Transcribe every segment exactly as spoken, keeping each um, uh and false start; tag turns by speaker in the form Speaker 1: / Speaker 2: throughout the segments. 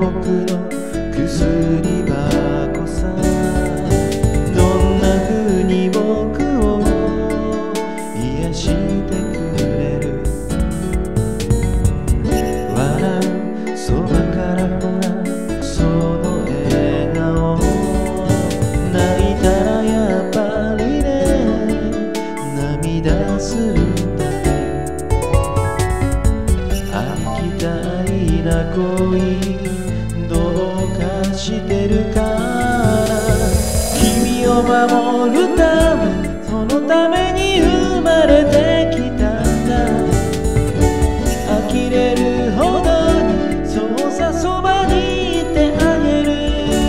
Speaker 1: 僕の薬箱さ。どんな風に僕を癒してくれる。笑うそばからほらその笑顔。泣いたらやっぱりね涙するんだね。ありきたりな恋どうかしてるかな。君を守るためそのために生まれてきたんだ。呆れるほどにそうさそばにいてあげる。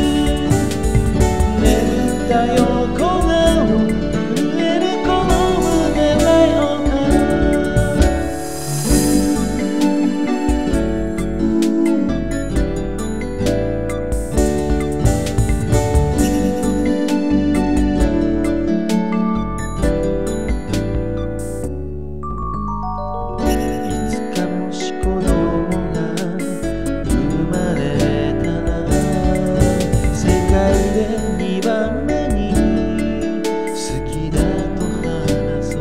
Speaker 1: 眠った横顔震えるこの胸はよか。にばんめに好きだと話そう。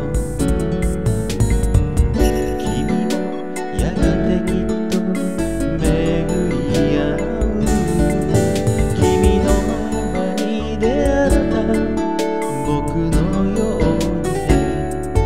Speaker 1: 君もやがてきっと巡り合う。君のままに出会った僕のようにね。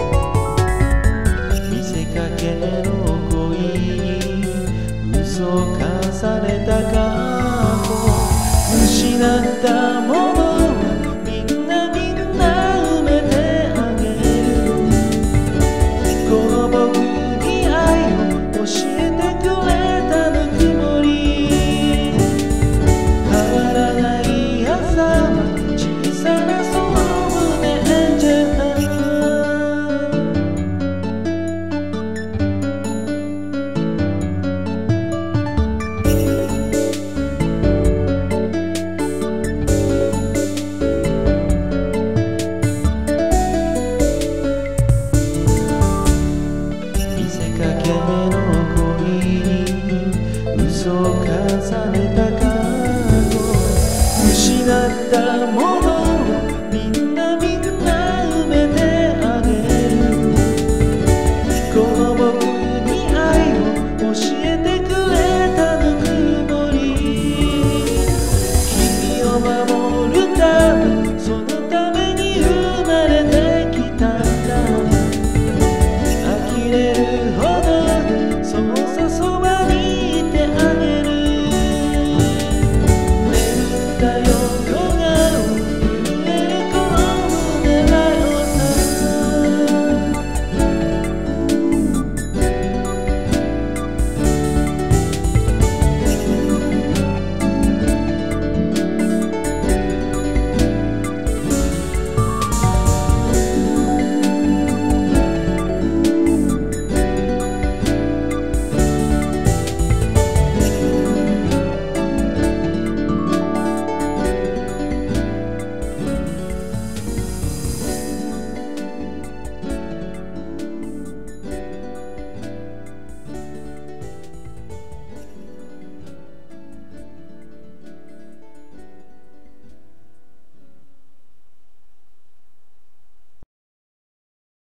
Speaker 1: 見せかけの恋に嘘を重ねた過去。失ったものはみんなみんな埋めてあげる。この僕に愛を教えてくれたぬくもり。変わらない朝は小さなその胸じゃない。嘘を重ねた過去。失ったもの